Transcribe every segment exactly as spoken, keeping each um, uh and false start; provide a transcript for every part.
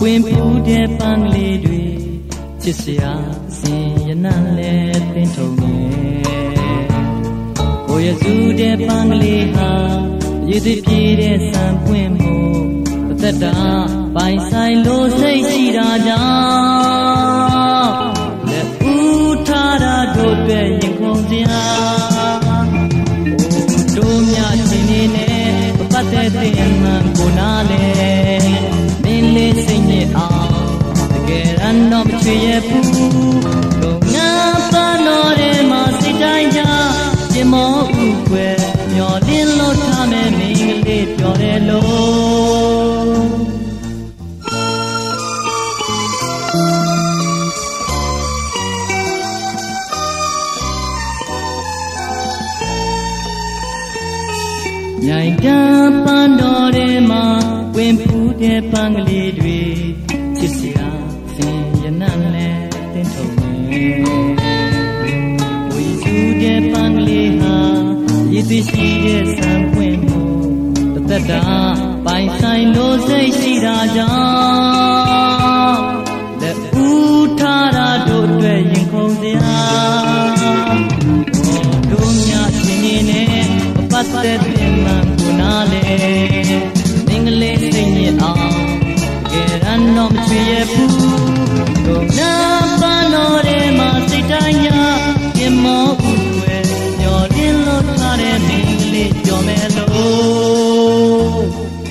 ဝင်ပူတဲ့ပန်းကလေးတွေချစ်စရာစင်ရနံလဲသင်ထုံနေကိုရစုတဲ့ပန်းကလေးဟာရည်သွေးပြေတဲ့စံပွင့်မှုအသက်တာပိုင်ဆိုင်လို့စိတ်ရှိတာကြောင့်လက်ဦးထားတာတို့အတွက်ရင်ခုန်စရာတို့မြချင်းနေနဲ့ပတ်သက်တဲ့မှန်ကိုနားလဲမင်းလေးစိတ်ညစ်အောင်တကယ်ရန်တော့မချွေရဘူးတို့ငါပန်းတော်ထဲမှာစိတ်တိုင်းကြပြင်မောဥွယ်မျောလင်းလို့ထားမယ်မင်းကလေးပြောတယ်လို့ညိုင်တန်းပန်းတော်ထဲမှာဝင်ဖူးတဲ့ပန်းကလေးတွေချစ်စရာစင်ရနံလဲတင်းထုံနေဝီစုတဲ့ပန်းကလေးဟာရည်သွေးရှိတဲ့စံပွင့်မှုတစ်သက်တာပိုင်ဆိုင်လို့စိတ်ရှိတာကြောင့်လက်ဦးထားတာတို့အတွက်ရင်ခုန်စရာတို့မြချင်းနေနဲ့ပတ်သက်တဲ့မှန်ကိုနားလေမင်္ဂလေးစိတ်ညစ်အောင်ကဲရန်တော့မချွေရဘူးတို့နာပန်းတော်ထဲမှာစိတ်တိုင်းရခင်မောဥွယ်မျောလင်းလို့ထားတဲ့မင်္ဂလေးပြောမယ်လို့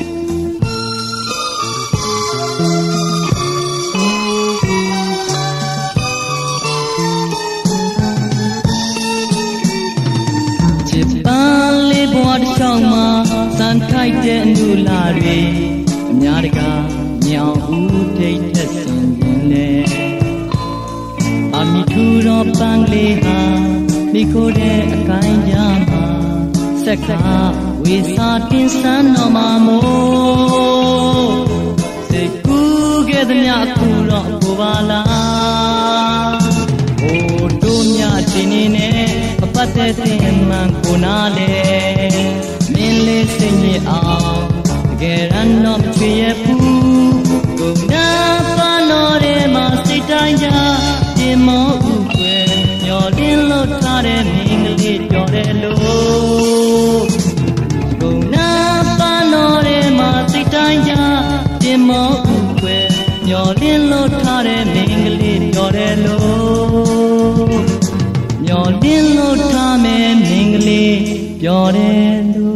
ချစ်ပန်းလေးဘဝတစ်ချောင်းမှာစံခိုက်တဲ့အနုလာတွေအများတကာညောင်ဦးထိတ်ထက်ဆင်ခြင်းလေအမိထူတော်ပန်းလေးဟာမိခိုးတဲ့အကိုင်းကြမှာစက်ခါဝေစာတင်ဆန်းတော်မှာမို့စိတ်ကူးခဲ့သမျှအခုတော့ကိုပါလားဟိုတို့မြတင်နေနဲ့အပတ်သက်တဲ့မှန်ကိုနားလေမင်းလေးစိတ်ညစ်အောင်တကယ်ရန်တော့မချွေရဘူးကိုနာပန်းတော်ထဲမှာစိတ်တိုင်းကြပြင်မောဥွယ်မျောလင်းလို့ထားတဲ့မင်းကလေးပြောတယ်လို့ကိုနာပန်းတော်ထဲမှာစိတ်တိုင်းကြပြင်မောဥွယ်မျောလင်းလို့ထားတဲ့မင်းကလေးပြောတယ်လို့မျောလင်းလို့ထားမယ်မင်းကလေးပြောတယ်လို့